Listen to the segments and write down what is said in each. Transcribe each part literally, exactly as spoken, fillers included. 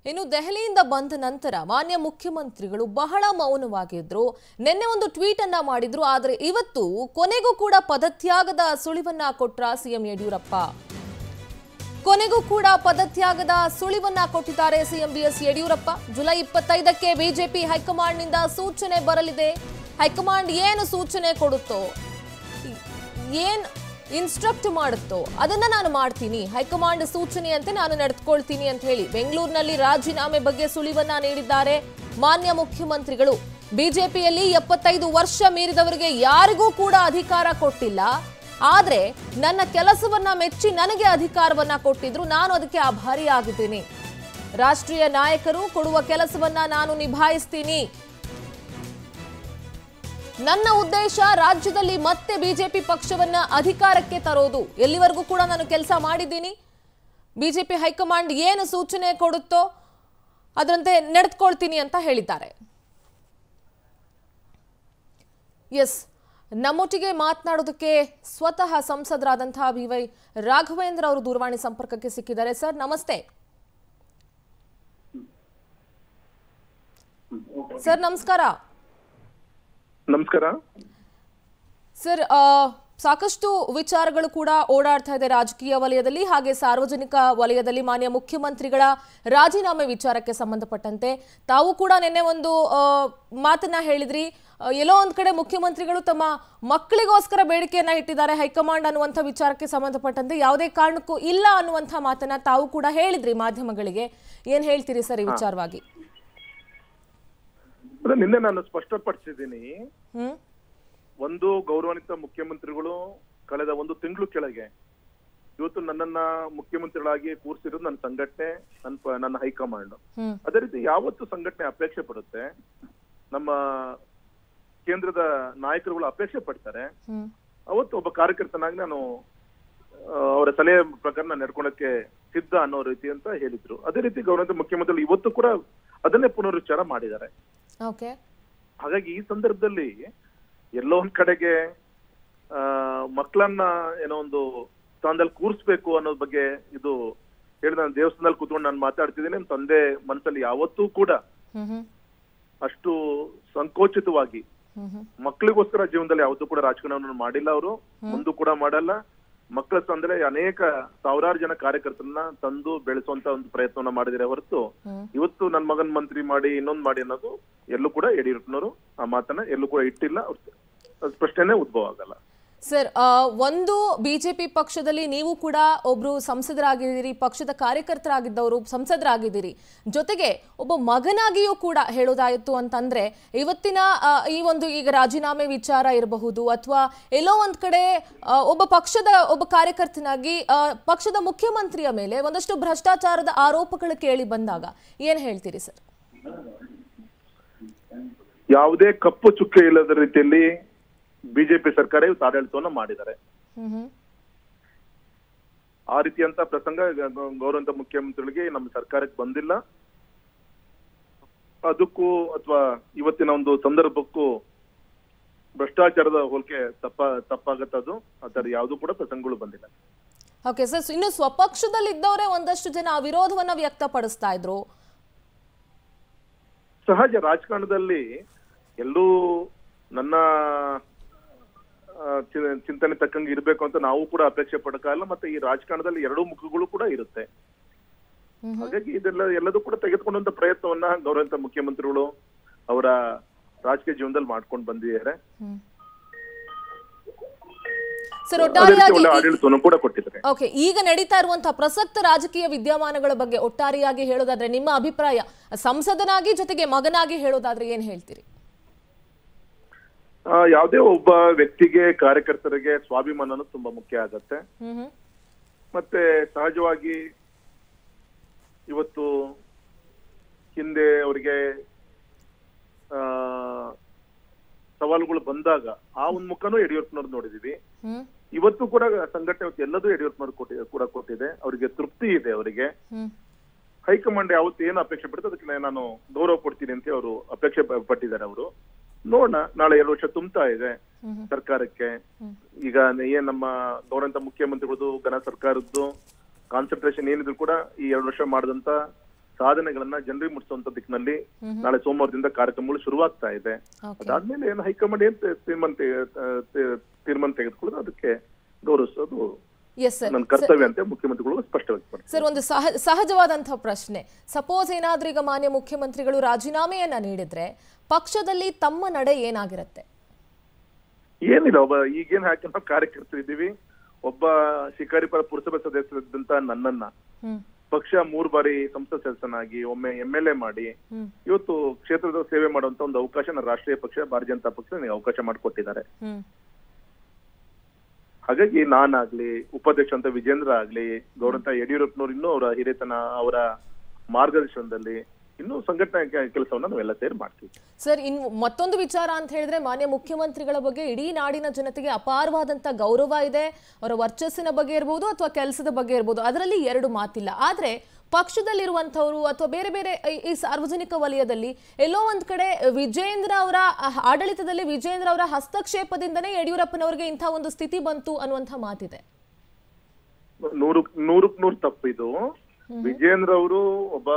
ಇನ್ನು ದೆಹಲಿಯಿಂದ ಬಂದ ನಂತರ ಮಾನ್ಯ ಮುಖ್ಯಮಂತ್ರಿಗಳು ಬಹಳ ಮೌನವಾಗಿದ್ರು. ನಿನ್ನೆ ಒಂದು ಟ್ವೀಟ್ ಅನ್ನ ಮಾಡಿದ್ರು. ಆದರೆ ಇವತ್ತು ಕೊನೆಗೂ ಕೂಡ ಪದತ್ಯಾಗದ ಸುಳಿವನ್ನ ಕೊಟ್ರ ಸಿಎಂ ಯಡಿಯೂರಪ್ಪ. ಕೊನೆಗೂ ಕೂಡ ಪದತ್ಯಾಗದ ಸುಳಿವನ್ನ ಕೊಟ್ಟಿದ್ದಾರೆ ಸಿಎಂ ಬಿಎಸ್ ಯಡಿಯೂರಪ್ಪ. ಜುಲೈ ಇಪ್ಪತ್ತೈದಕ್ಕೆ ಬಿಜೆಪಿ ಹೈಕಮಾಂಡ್ ನಿಂದ ಸೂಚನೆ ಬರಲಿದೆ. ಹೈಕಮಾಂಡ್ ಏನು ಸೂಚನೆ ಕೊಡುತ್ತೋ, ಏನ್ ಇನ್ಸ್ಟ್ರಕ್ಟ್ ಮಾಡುತ್ತೋ ಅದನ್ನ ನಾನು ಮಾಡ್ತೀನಿ, ಹೈಕಮಾಂಡ್ ಸೂಚನೆಯಂತೆ ನಾನು ನಡೆದುಕೊಳ್ತೀನಿ ಅಂತ ಹೇಳಿ ಬೆಂಗಳೂರಿನಲ್ಲಿ ರಾಜೀನಾಮೆ ಬಗ್ಗೆ ಸುಳಿವನ್ನ ನೀಡಿದ್ದಾರೆ ಮಾನ್ಯ ಮುಖ್ಯಮಂತ್ರಿಗಳು. ಬಿಜೆಪಿಯಲ್ಲಿ ಎಪ್ಪತ್ತೈದು ವರ್ಷ ಮೀರಿದವರಿಗೆ ಯಾರಿಗೂ ಕೂಡ ಅಧಿಕಾರ ಕೊಟ್ಟಿಲ್ಲ. ಆದ್ರೆ ನನ್ನ ಕೆಲಸವನ್ನ ಮೆಚ್ಚಿ ನನಗೆ ಅಧಿಕಾರವನ್ನ ಕೊಟ್ಟಿದ್ರು, ನಾನು ಅದಕ್ಕೆ ಆಭಾರಿಯಾಗಿದ್ದೀನಿ. ರಾಷ್ಟ್ರೀಯ ನಾಯಕರು ಕೊಡುವ ಕೆಲಸವನ್ನ ನಾನು ನಿಭಾಯಿಸ್ತೀನಿ. ನನ್ನ ಉದ್ದೇಶ ರಾಜ್ಯದಲ್ಲಿ ಮತ್ತೆ ಬಿಜೆಪಿ ಪಕ್ಷವನ್ನ ಅಧಿಕಾರಕ್ಕೆ ತರೋದು. ಎಲ್ಲಿವರೆಗೂ ಕೂಡ ನಾನು ಕೆಲಸ ಮಾಡಿದ್ದೀನಿ. ಬಿಜೆಪಿ ಹೈಕಮಾಂಡ್ ಏನು ಸೂಚನೆ ಕೊಡುತ್ತೋ ಅದರಂತೆ ನಡೆದುಕೊಳ್ತೀನಿ ಅಂತ ಹೇಳಿದ್ದಾರೆ. ಎಸ್, ನಮ್ಮೊಟ್ಟಿಗೆ ಮಾತನಾಡೋದಕ್ಕೆ ಸ್ವತಃ ಸಂಸದರಾದಂತಹ ಬಿ ವೈ ರಾಘವೇಂದ್ರ ಅವರು ದೂರವಾಣಿ ಸಂಪರ್ಕಕ್ಕೆ ಸಿಕ್ಕಿದ್ದಾರೆ. ಸರ್ ನಮಸ್ತೆ. ಸರ್ ನಮಸ್ಕಾರ. ನಮಸ್ಕಾರ ಸರ್, ಸಾಕಷ್ಟು ವಿಚಾರಗಳು ಕೂಡ ಓಡಾಡ್ತಾ ಇದೆ ರಾಜಕೀಯ ವಲಯದಲ್ಲಿ ಹಾಗೆ ಸಾರ್ವಜನಿಕ ವಲಯದಲ್ಲಿ. ಮಾನ್ಯ ಮುಖ್ಯಮಂತ್ರಿಗಳ ರಾಜೀನಾಮೆ ವಿಚಾರಕ್ಕೆ ಸಂಬಂಧಪಟ್ಟಂತೆ ತಾವು ಕೂಡ ನಿನ್ನೆ ಒಂದು ಮಾತನ್ನ ಹೇಳಿದ್ರಿ. ಎಲ್ಲೋ ಒಂದ್ ಕಡೆ ಮುಖ್ಯಮಂತ್ರಿಗಳು ತಮ್ಮ ಮಕ್ಕಳಿಗೋಸ್ಕರ ಬೇಡಿಕೆಯನ್ನ ಇಟ್ಟಿದ್ದಾರೆ ಹೈಕಮಾಂಡ್ ಅನ್ನುವಂಥ ವಿಚಾರಕ್ಕೆ ಸಂಬಂಧಪಟ್ಟಂತೆ ಯಾವುದೇ ಕಾರಣಕ್ಕೂ ಇಲ್ಲ ಅನ್ನುವಂಥ ಮಾತನ್ನ ತಾವು ಕೂಡ ಹೇಳಿದ್ರಿ ಮಾಧ್ಯಮಗಳಿಗೆ. ಏನ್ ಹೇಳ್ತೀರಿ ಸರ್ ಈ ವಿಚಾರವಾಗಿ? ನಿನ್ನೆ ನಾನು ಸ್ಪಷ್ಟಪಡಿಸಿದ್ದೀನಿ. ಹ್ಮ್ ಒಂದು ಗೌರವಾನ್ವಿತ ಮುಖ್ಯಮಂತ್ರಿಗಳು ಕಳೆದ ಒಂದು ತಿಂಗಳು ಕೆಳಗೆ ಇವತ್ತು ನನ್ನನ್ನ ಮುಖ್ಯಮಂತ್ರಿಗಳಾಗಿ ಕೂರಿಸಿರೋದು ನನ್ನ ಸಂಘಟನೆ, ನನ್ನ ನನ್ನ ಹೈಕಮಾಂಡ್. ಅದೇ ರೀತಿ ಯಾವತ್ತು ಸಂಘಟನೆ ಅಪೇಕ್ಷೆ ಪಡುತ್ತೆ, ನಮ್ಮ ಕೇಂದ್ರದ ನಾಯಕರುಗಳು ಅಪೇಕ್ಷೆ ಪಡ್ತಾರೆ, ಅವತ್ತು ಒಬ್ಬ ಕಾರ್ಯಕರ್ತನಾಗಿ ನಾನು ಅವರ ಸಲಹೆ ಪ್ರಕಾರ ನಾನು ನಡ್ಕೊಳಕ್ಕೆ ಸಿದ್ಧ ಅನ್ನೋ ರೀತಿ ಅಂತ ಹೇಳಿದ್ರು. ಅದೇ ರೀತಿ ಗೌರವಾನ್ವಿತ ಮುಖ್ಯಮಂತ್ರಿಗಳು ಇವತ್ತು ಕೂಡ ಅದನ್ನೇ ಪುನರುಚ್ಚಾರ ಮಾಡಿದ್ದಾರೆ. ಹಾಗಾಗಿ ಈ ಸಂದರ್ಭದಲ್ಲಿ ಎಲ್ಲೋ ಒಂದ್ ಕಡೆಗೆ ಆ ಮಕ್ಕಳನ್ನ ಏನೋ ಒಂದು ಸ್ಥಾನದಲ್ಲಿ ಕೂರಿಸ್ಬೇಕು ಅನ್ನೋದ್ ಬಗ್ಗೆ ಇದು ಹೇಳಿದ ನಾನು ದೇವಸ್ಥಾನದಲ್ಲಿ ಕೂತ್ಕೊಂಡು ನಾನು ಮಾತಾಡ್ತಿದ್ದೀನಿ. ನನ್ನ ತಂದೆ ಮನಸ್ಸಲ್ಲಿ ಯಾವತ್ತೂ ಕೂಡ ಅಷ್ಟು ಸಂಕೋಚಿತವಾಗಿ ಮಕ್ಕಳಿಗೋಸ್ಕರ ಜೀವನದಲ್ಲಿ ಯಾವತ್ತೂ ಕೂಡ ರಾಜಕಾರಣವನ್ನು ಮಾಡಿಲ್ಲ. ಅವರು ಮುಂದೂ ಕೂಡ ಮಾಡಲ್ಲ. ಮಕ್ಕಳ ಸ್ಥಾನದಲ್ಲಿ ಅನೇಕ ಸಾವಿರಾರು ಜನ ಕಾರ್ಯಕರ್ತರನ್ನ ತಂದು ಬೆಳೆಸುವಂತ ಒಂದು ಪ್ರಯತ್ನವನ್ನ ಮಾಡಿದರೆ ಹೊರತು ಇವತ್ತು ನನ್ನ ಮಗನ್ ಮಂತ್ರಿ ಮಾಡಿ ಇನ್ನೊಂದ್ ಮಾಡಿ ಅನ್ನೋದು ಎಲ್ಲೂ ಕೂಡ ಯಡಿಯೂರಪ್ಪನವರು ಆ ಮಾತನ್ನ ಎಲ್ಲೂ ಕೂಡ ಇಟ್ಟಿಲ್ಲ. ಸ್ಪಷ್ಟನೆ ಉದ್ಭವ ಆಗಲ್ಲ. ಸರ್, ಒಂದು ಬಿಜೆಪಿ ಪಕ್ಷದಲ್ಲಿ ನೀವು ಕೂಡ ಒಬ್ರು ಸಂಸದರಾಗಿದ್ದೀರಿ, ಪಕ್ಷದ ಕಾರ್ಯಕರ್ತರಾಗಿದ್ದವರು ಸಂಸದರಾಗಿದ್ದೀರಿ, ಜೊತೆಗೆ ಒಬ್ಬ ಮಗನಾಗಿಯೂ ಕೂಡ ಹೇಳೋದಾಯಿತು ಅಂತಂದ್ರೆ ಇವತ್ತಿನ ಈ ಒಂದು ಈಗ ರಾಜೀನಾಮೆ ವಿಚಾರ ಇರಬಹುದು ಅಥವಾ ಎಲ್ಲೋ ಒಂದ್ ಕಡೆ ಒಬ್ಬ ಪಕ್ಷದ ಒಬ್ಬ ಕಾರ್ಯಕರ್ತನಾಗಿ ಪಕ್ಷದ ಮುಖ್ಯಮಂತ್ರಿಯ ಮೇಲೆ ಒಂದಷ್ಟು ಭ್ರಷ್ಟಾಚಾರದ ಆರೋಪಗಳು ಕೇಳಿ ಬಂದಾಗ ಏನ್ ಹೇಳ್ತೀರಿ ಸರ್? ಯಾವುದೇ ಕಪ್ಪು ಚುಕ್ಕೆ ಇಲ್ಲದ ರೀತಿಯಲ್ಲಿ ಬಿಜೆಪಿ ಸರ್ಕಾರ ಇವತ್ತು ಆಡಳಿತವನ್ನ ಮಾಡಿದ್ದಾರೆ. ಆ ರೀತಿಯಂತ ಪ್ರಸಂಗ ಗೌರವಂತ ಮುಖ್ಯಮಂತ್ರಿಗಳಿಗೆ ನಮ್ಮ ಸರ್ಕಾರಕ್ಕೆ ಬಂದಿಲ್ಲ. ಅದಕ್ಕೂ ಅಥವಾ ಇವತ್ತಿನ ಒಂದು ಸಂದರ್ಭಕ್ಕೂ ಭ್ರಷ್ಟಾಚಾರದ ಹೋಲಿಕೆ ತಪ್ಪ ತಪ್ಪಾಗತ್ತದು. ಅದರ ಯಾವುದು ಕೂಡ ಪ್ರಸಂಗಗಳು ಬಂದಿಲ್ಲ. ಓಕೆ ಸರ್, ಇನ್ನು ಸ್ವಪಕ್ಷದಲ್ಲಿ ಇದ್ದವರೇ ಒಂದಷ್ಟು ಜನ ವಿರೋಧವನ್ನ ವ್ಯಕ್ತಪಡಿಸ್ತಾ ಇದ್ರು. ಸಹಜ, ರಾಜಕಾರಣದಲ್ಲಿ ಎಲ್ಲೂ ನನ್ನ ಚಿಂತನೆ ತಕ್ಕಂಗೆ ಇರ್ಬೇಕು ಅಂತ ನಾವು ಕೂಡ ಅಪೇಕ್ಷೆ ಪಡಕಾಗಲ್ಲ. ಮತ್ತೆ ಈ ರಾಜಕಾರಣದಲ್ಲಿ ಎರಡೂ ಮುಖಗಳು ಕೂಡ ಇರುತ್ತೆ. ಹಾಗಾಗಿ ಇದೆಲ್ಲ ಎಲ್ಲದೂ ಕೂಡ ತೆಗೆದುಕೊಂಡಂತ ಪ್ರಯತ್ನವನ್ನ ಗೌರವಂತ ಮುಖ್ಯಮಂತ್ರಿಗಳು ಅವರ ರಾಜಕೀಯ ಜೀವನದಲ್ಲಿ ಮಾಡ್ಕೊಂಡು ಬಂದಿದ್ದಾರೆ. ಆಡಳಿತವನ್ನು ಕೂಡ ಕೊಟ್ಟಿದ್ದಾರೆ. ಓಕೆ, ಈಗ ನಡೀತಾ ಇರುವಂತಹ ಪ್ರಸಕ್ತ ರಾಜಕೀಯ ವಿದ್ಯಮಾನಗಳ ಬಗ್ಗೆ ಒಟ್ಟಾರೆಯಾಗಿ ಹೇಳೋದಾದ್ರೆ ನಿಮ್ಮ ಅಭಿಪ್ರಾಯ, ಸಂಸದನಾಗಿ ಜೊತೆಗೆ ಮಗನಾಗಿ ಹೇಳೋದಾದ್ರೆ ಏನ್ ಹೇಳ್ತೀರಿ? ಯಾವುದೇ ಒಬ್ಬ ವ್ಯಕ್ತಿಗೆ, ಕಾರ್ಯಕರ್ತರಿಗೆ ಸ್ವಾಭಿಮಾನ ತುಂಬಾ ಮುಖ್ಯ ಆಗತ್ತೆ. ಮತ್ತೆ ಸಹಜವಾಗಿ ಇವತ್ತು ಹಿಂದೆ ಅವರಿಗೆ ಆ ಸವಾಲುಗಳು ಬಂದಾಗ ಆ ಒಂದ್ ಮುಖನೂ ಯಡಿಯೂರಪ್ಪನವ್ರು ನೋಡಿದೀವಿ. ಇವತ್ತು ಕೂಡ ಸಂಘಟನೆ ಎಲ್ಲದೂ ಯಡಿಯೂರಪ್ಪನವ್ರು ಕೊಟ್ಟಿ ಕೂಡ ಕೊಟ್ಟಿದೆ. ಅವರಿಗೆ ತೃಪ್ತಿ ಇದೆ. ಅವರಿಗೆ ಹೈಕಮಾಂಡ್ ಯಾವತ್ತು ಏನು ಅಪೇಕ್ಷೆ ಪಡ್ತದೆ ಅದಕ್ಕೆ ನಾನು ಗೌರವ ಕೊಡ್ತೀನಿ ಅಂತ ಅವರು ಅಪೇಕ್ಷೆ ಪಟ್ಟಿದ್ದಾರೆ. ಅವರು ನೋಡೋಣ, ನಾಳೆ ಎರಡು ವರ್ಷ ತುಂಬ್ತಾ ಇದೆ ಸರ್ಕಾರಕ್ಕೆ. ಈಗ ಏನ್ ನಮ್ಮ ಗೌರವಂತ ಮುಖ್ಯಮಂತ್ರಿಗಳದ್ದು ಘನ ಸರ್ಕಾರದ್ದು ಕಾನ್ಸಂಟ್ರೇಷನ್ ಏನಿದ್ರು ಕೂಡ ಈ ಎರಡು ವರ್ಷ ಮಾಡಿದಂತ ಸಾಧನೆಗಳನ್ನ ಜನರಿಗೆ ಮುಟ್ಟಿಸುವಂತ ದಿಕ್ಕಿನಲ್ಲಿ ನಾಳೆ ಸೋಮವಾರದಿಂದ ಕಾರ್ಯಕ್ರಮಗಳು ಶುರುವಾಗ್ತಾ ಇದೆ. ಅದಾದ್ಮೇಲೆ ಏನು ಹೈಕಮಾಂಡ್ ಏನ್ ತೀರ್ಮಾನ ತೀರ್ಮಾನ ತೆಗೆದುಕೊಳ್ಳೋದು ಅದಕ್ಕೆ ಗೌರವಿಸೋದು ನನ್ನ ಕರ್ತವ್ಯ ಅಂತ ಮುಖ್ಯಮಂತ್ರಿಗಳು ಸ್ಪಷ್ಟವಾಗಿ. ಸರ್, ಒಂದು ಸಹಜವಾದಂತಹ ಪ್ರಶ್ನೆ, ಸಪೋಸ್ ಏನಾದ್ರೂ ಈಗ ಮಾನ್ಯ ಮುಖ್ಯಮಂತ್ರಿಗಳು ರಾಜೀನಾಮೆಯನ್ನ ನೀಡಿದ್ರೆ ಪಕ್ಷದಲ್ಲಿ ತಮ್ಮ ನಡೆ ಏನಾಗಿರುತ್ತೆ? ಏನಿಲ್ಲ, ಒಬ್ಬ ಈಗೇನ್ ಹಾಕಿ ನಾವು ಕಾರ್ಯಕರ್ತರು ಇದ್ದೀವಿ. ಒಬ್ಬ ಶಿಕಾರಿಪುರ ಪುರಸಭೆ ಸದಸ್ಯರಿದ್ದಂತ ನನ್ನನ್ನ ಪಕ್ಷ ಮೂರು ಬಾರಿ ಸಂಸತ್ ಸದಸ್ಯನಾಗಿ ಒಮ್ಮೆ ಎಂ ಎಲ್ ಎ ಮಾಡಿ ಇವತ್ತು ಕ್ಷೇತ್ರದ ಸೇವೆ ಮಾಡುವಂತ ಒಂದು ಅವಕಾಶ ನನ್ನ ರಾಷ್ಟ್ರೀಯ ಪಕ್ಷ ಭಾರತೀಯ ಜನತಾ ಪಕ್ಷ ನನಗೆ ಅವಕಾಶ ಮಾಡಿಕೊಟ್ಟಿದ್ದಾರೆ. ಹಾಗಾಗಿ ನಾನಾಗ್ಲಿ, ಉಪಾಧ್ಯಕ್ಷ ಅಂತ ವಿಜೇಂದ್ರ ಆಗ್ಲಿ, ಗೌರಂತ ಯಡಿಯೂರಪ್ಪನವ್ರು ಇನ್ನೂ ಅವರ ಹಿರಿತನ ಅವರ ಮಾರ್ಗದರ್ಶನದಲ್ಲಿ ಇನ್ನು ಸಂಘಟನಾ ಕೆಲಸವನ್ನ ನಾವೆಲ್ಲ ಸೇರಿ ಮಾಡ್ತೀವಿ. ಸರ್, ಇನ್ನು ಮತ್ತೊಂದು ವಿಚಾರ ಅಂತ ಹೇಳಿದ್ರೆ ಮಾನ್ಯ ಮುಖ್ಯಮಂತ್ರಿಗಳ ಬಗ್ಗೆ ಇಡೀ ನಾಡಿನ ಜನತೆಗೆ ಅಪಾರವಾದಂತ ಗೌರವ ಇದೆ. ಅವರ ವರ್ಚಸ್ಸಿನ ಬಗ್ಗೆ ಇರ್ಬೋದು ಅಥವಾ ಕೆಲಸದ ಬಗ್ಗೆ ಇರ್ಬೋದು, ಅದರಲ್ಲಿ ಎರಡು ಮಾತಿಲ್ಲ. ಆದ್ರೆ ಪಕ್ಷದಲ್ಲಿರುವಂತವರು ಅಥವಾ ಬೇರೆ ಬೇರೆ ಈ ಸಾರ್ವಜನಿಕ ವಲಯದಲ್ಲಿ ಎಲ್ಲೋ ಒಂದ್ ಕಡೆ ವಿಜೇಂದ್ರ ಅವರ ಆಡಳಿತದಲ್ಲಿ ವಿಜೇಂದ್ರ ಅವರ ಹಸ್ತಕ್ಷೇಪದಿಂದನೇ ಯಡಿಯೂರಪ್ಪನವರಿಗೆ ಇಂಥ ಒಂದು ಸ್ಥಿತಿ ಬಂತು ಅನ್ನುವಂಥ ಮಾತಿದೆ. ನೂರು ನೂರಕ್ ನೂರು ತಪ್ಪಿದು. ವಿಜೇಂದ್ರ ಅವರು ಒಬ್ಬ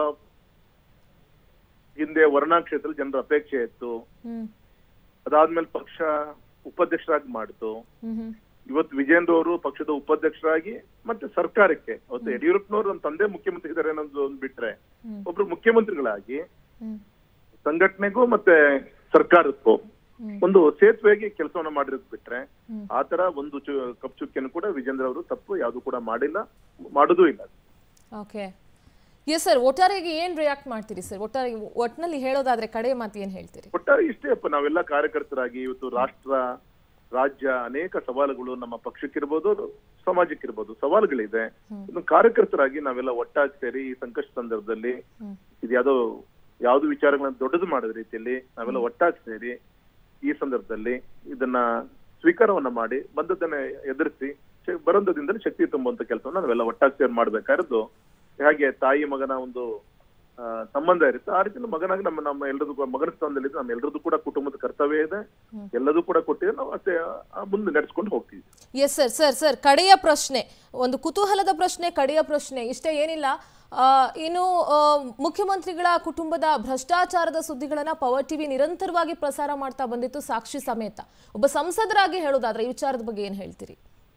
ಹಿಂದೆ ವರ್ಣಾ ಕ್ಷೇತ್ರದಲ್ಲಿ ಜನರ ಅಪೇಕ್ಷೆ ಇತ್ತು. ಅದಾದ್ಮೇಲೆ ಪಕ್ಷ ಉಪಾಧ್ಯಕ್ಷರಾಗಿ ಮಾಡಿತು. ಇವತ್ತು ವಿಜೇಂದ್ರ ಅವರು ಪಕ್ಷದ ಉಪಾಧ್ಯಕ್ಷರಾಗಿ ಮತ್ತೆ ಸರ್ಕಾರಕ್ಕೆ ಅವತ್ತು ಯಡಿಯೂರಪ್ಪನವರು ನನ್ನ ತಂದೆ ಮುಖ್ಯಮಂತ್ರಿ ಇದ್ದಾರೆ ಅನ್ನೋದು ಒಂದು ಬಿಟ್ರೆ ಒಬ್ರು ಮುಖ್ಯಮಂತ್ರಿಗಳಾಗಿ ಸಂಘಟನೆಗೂ ಮತ್ತೆ ಸರ್ಕಾರಕ್ಕೂ ಒಂದು ಸೇತುವೆಗೆ ಕೆಲಸವನ್ನ ಮಾಡಿರೋದು ಬಿಟ್ರೆ ಆತರ ಒಂದು ಕಪ್ ಚುಕ್ಕಿಯನ್ನು ಕೂಡ ವಿಜೇಂದ್ರ ಅವರು ತಪ್ಪು ಯಾವ್ದು ಕೂಡ ಮಾಡಿಲ್ಲ, ಮಾಡೋದೂ ಇಲ್ಲ. ಓಕೆ, ಎಸ್ ಸರ್, ಒಟ್ಟಾರೆಗೆ ಏನ್ ರಿಯಾಕ್ಟ್ ಮಾಡ್ತೀರಿ ಸರ್? ಒಟ್ಟಾರೆ ಒಟ್ಟಿನಲ್ಲಿ ಹೇಳೋದಾದ್ರೆ ಕಡೆ ಮಾತು ಏನ್ ಹೇಳ್ತೀರಿ? ಒಟ್ಟಾರೆ ಇಷ್ಟೇ ಅಪ್ಪ, ನಾವೆಲ್ಲ ಕಾರ್ಯಕರ್ತರಾಗಿ ಇವತ್ತು ರಾಷ್ಟ್ರ ರಾಜ್ಯ ಅನೇಕ ಸವಾಲುಗಳು ನಮ್ಮ ಪಕ್ಷಕ್ಕಿರ್ಬೋದು ಸಮಾಜಕ್ಕಿರ್ಬೋದು ಸವಾಲುಗಳಿದೆ. ಇನ್ನು ಕಾರ್ಯಕರ್ತರಾಗಿ ನಾವೆಲ್ಲ ಒಟ್ಟಾಗಿ ಸೇರಿ ಈ ಸಂಕಷ್ಟ ಸಂದರ್ಭದಲ್ಲಿ ಇದು ಯಾವ್ದೋ ಯಾವ್ದು ವಿಚಾರಗಳನ್ನ ದೊಡ್ಡದು ಮಾಡಿದ ರೀತಿಯಲ್ಲಿ ನಾವೆಲ್ಲ ಒಟ್ಟಾಗಿ ಸೇರಿ ಈ ಸಂದರ್ಭದಲ್ಲಿ ಇದನ್ನ ಸ್ವೀಕಾರವನ್ನ ಮಾಡಿ ಬಂದದ್ದನ್ನ ಎದುರಿಸಿ ಬರೋದದಿಂದಲೇ ಶಕ್ತಿ ತುಂಬುವಂತ ಕೆಲಸವನ್ನ ನಾವೆಲ್ಲ ಒಟ್ಟಾಗಿ ಸೇರಿ ಮಾಡ್ಬೇಕಾಗಿರೋದು. ಹಾಗೆ ತಾಯಿ ಮಗನ ಒಂದು ಸಂಬಂಧ ಇರುತ್ತೆ, ಆ ರೀತಿ ಮಗನಾಗಿ ನಮ್ಮ ನಮ್ಮ ಎಲ್ಲರದ್ದು ಮಗನ ಸ್ಥಾನದಲ್ಲಿ ನಮ್ಮ ಎಲ್ಲರದ್ದು ಕೂಡ ಕುಟುಂಬದ ಕರ್ತವ್ಯ ಇದೆ, ಎಲ್ಲದೂ ಕೂಡ ಕೊಟ್ಟಿದೆ, ನಾವು ಅಷ್ಟೇ ಮುಂದೆ ನಡೆಸ್ಕೊಂಡು ಹೋಗ್ತೀವಿ. ಎಸ್ ಸರ್ ಸರ್ ಸರ್ ಕಡೆಯ ಪ್ರಶ್ನೆ, ಒಂದು ಕುತೂಹಲದ ಪ್ರಶ್ನೆ, ಕಡೆಯ ಪ್ರಶ್ನೆ ಇಷ್ಟೇ, ಏನಿಲ್ಲ. ಇನ್ನು ಮುಖ್ಯಮಂತ್ರಿಗಳ ಕುಟುಂಬದ ಭ್ರಷ್ಟಾಚಾರದ ಸುದ್ದಿಗಳನ್ನ ಪವರ್ ಟಿವಿ ನಿರಂತರವಾಗಿ ಪ್ರಸಾರ ಮಾಡ್ತಾ ಬಂದಿತ್ತು, ಸಾಕ್ಷಿ ಸಮೇತ. ಒಬ್ಬ ಸಂಸದರಾಗಿ ಹೇಳೋದಾದ್ರೆ ಈ ವಿಚಾರದ ಬಗ್ಗೆ ಏನ್ ಹೇಳ್ತೀರಿ?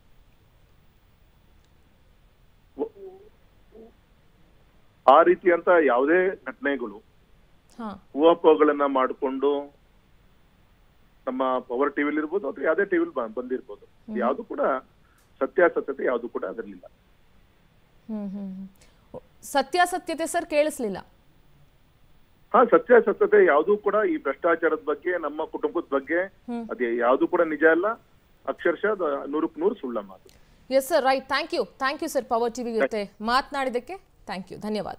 ಆ ರೀತಿಯಂತ ಯಾವುದೇ ಘಟನೆಗಳು ಊಹಾಪೋಹಗಳನ್ನ ಮಾಡಿಕೊಂಡು ನಮ್ಮ ಪವರ್ ಟಿವಿಲಿ ಇರ್ಬೋದು ಅಥವಾ ಯಾವುದೇ ಟಿವಿಲಿ ಬಂದಿರ್ಬೋದು, ಯಾವ್ದು ಕೂಡ ಸತ್ಯಾಸತ್ಯತೆ ಯಾವ್ದು ಕೂಡ ಅದರಲಿಲ್ಲ. ಸತ್ಯಾಸತ್ಯತೆ ಸರ್ ಕೇಳಿಸ್ಲಿಲ್ಲ. ಹಾ, ಸತ್ಯಾಸತ್ಯತೆ ಯಾವ್ದು ಕೂಡ ಈ ಭ್ರಷ್ಟಾಚಾರದ ಬಗ್ಗೆ ನಮ್ಮ ಕುಟುಂಬದ ಬಗ್ಗೆ ಅದೇ ಯಾವ್ದು ಕೂಡ ನಿಜ ಅಲ್ಲ, ಅಕ್ಷರಶಃ ನೂರಕ್ಕೆ ನೂರು ಸುಳ್ಳ ಮಾತು. Yes sir, right. Thank you thank you sir, power TV ಜೊತೆ ಮಾತನಾಡಿದಕ್ಕೆ ಥ್ಯಾಂಕ್ ಯು, ಧನ್ಯವಾದ.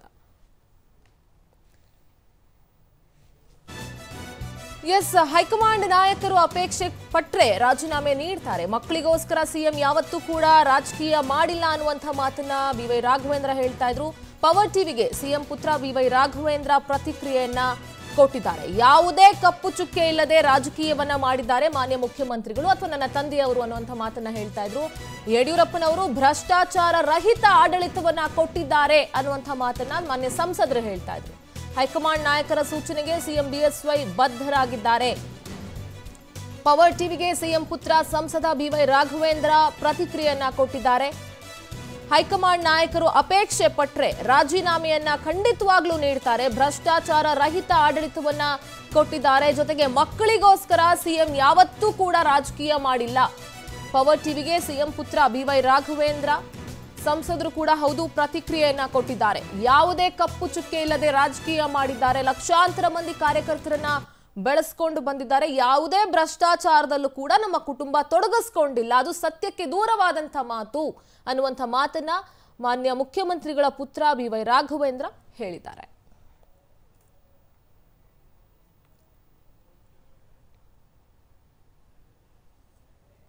ಎಸ್, ಹೈಕಮಾಂಡ್ ನಾಯಕರು ಅಪೇಕ್ಷೆ ಪಟ್ರೆ ರಾಜೀನಾಮೆ ನೀಡ್ತಾರೆ. ಮಕ್ಕಳಿಗೋಸ್ಕರ ಸಿಎಂ ಯಾವತ್ತೂ ಕೂಡ ರಾಜಕೀಯ ಮಾಡಿಲ್ಲ ಅನ್ನುವಂಥ ಮಾತನ್ನ ಬಿ ವೈ ರಾಘವೇಂದ್ರ ಹೇಳ್ತಾ ಇದ್ರು. ಪವರ್ ಟಿವಿಗೆ ಸಿಎಂ ಪುತ್ರ ಬಿ ವೈ ರಾಘವೇಂದ್ರ ಪ್ರತಿಕ್ರಿಯೆಯನ್ನ ಕೊಟ್ಟಿದ್ದಾರೆ. ಯಾವುದೇ ಕಪ್ಪು ಚುಕ್ಕೆ ಇಲ್ಲದೆ ರಾಜಕೀಯವನ್ನ ಮಾಡಿದ್ದಾರೆ ಮಾನ್ಯ ಮುಖ್ಯಮಂತ್ರಿಗಳು ಅಥವಾ ನನ್ನ ತಂದೆಯವರು ಅನ್ನುವಂಥ ಮಾತನ್ನ ಹೇಳ್ತಾ ಇದ್ರು. ಯಡಿಯೂರಪ್ಪನವರು ಭ್ರಷ್ಟಾಚಾರ ರಹಿತ ಆಡಳಿತವನ್ನ ಕೊಟ್ಟಿದ್ದಾರೆ ಅನ್ನುವಂಥ ಮಾತನ್ನ ಮಾನ್ಯ ಸಂಸದರು ಹೇಳ್ತಾ ಇದ್ರು. ಹೈಕಮಾಂಡ್ ನಾಯಕರ ಸೂಚನೆಗೆ ಸಿಎಂ ಬಿಎಸ್ವೈ ಬದ್ಧರಾಗಿದ್ದಾರೆ. ಪವರ್ ಟಿವಿಗೆ ಸಿಎಂ ಪುತ್ರ ಸಂಸದ ಬಿ ವೈ ರಾಘವೇಂದ್ರ ಪ್ರತಿಕ್ರಿಯೆಯನ್ನ ಕೊಟ್ಟಿದ್ದಾರೆ. ಹೈಕಮಾಂಡ್ ನಾಯಕರು ಅಪೇಕ್ಷೆ ಪಟ್ರೆ ರಾಜೀನಾಮೆಯನ್ನ ಖಂಡಿತವಾಗ್ಲೂ ನೀಡ್ತಾರೆ. ಭ್ರಷ್ಟಾಚಾರ ರಹಿತ ಆಡಳಿತವನ್ನ ಕೊಟ್ಟಿದ್ದಾರೆ. ಜೊತೆಗೆ ಮಕ್ಕಳಿಗೋಸ್ಕರ ಸಿಎಂ ಯಾವತ್ತೂ ಕೂಡ ರಾಜಕೀಯ ಮಾಡಿಲ್ಲ. ಪವರ್ ಟಿವಿಗೆ ಸಿಎಂ ಪುತ್ರ ಬಿ ವೈ ರಾಘವೇಂದ್ರ ಸಂಸದರು ಕೂಡ ಹೌದು ಪ್ರತಿಕ್ರಿಯೆಯನ್ನ ಕೊಟ್ಟಿದ್ದಾರೆ. ಯಾವುದೇ ಕಪ್ಪು ಚುಕ್ಕೆ ಇಲ್ಲದೆ ರಾಜಕೀಯ ಮಾಡಿದ್ದಾರೆ. ಲಕ್ಷಾಂತರ ಮಂದಿ ಕಾರ್ಯಕರ್ತರನ್ನ ಬೆಳೆಸ್ಕೊಂಡು ಬಂದಿದ್ದಾರೆ. ಯಾವುದೇ ಭ್ರಷ್ಟಾಚಾರದಲ್ಲೂ ಕೂಡ ನಮ್ಮ ಕುಟುಂಬ ತೊಡಗಿಸ್ಕೊಂಡಿಲ್ಲ, ಅದು ಸತ್ಯಕ್ಕೆ ದೂರವಾದಂಥ ಮಾತು ಅನ್ನುವಂಥ ಮಾತನ್ನ ಮಾನ್ಯ ಮುಖ್ಯಮಂತ್ರಿಗಳ ಪುತ್ರ ಬಿ ವೈ ರಾಘವೇಂದ್ರ ಹೇಳಿದ್ದಾರೆ.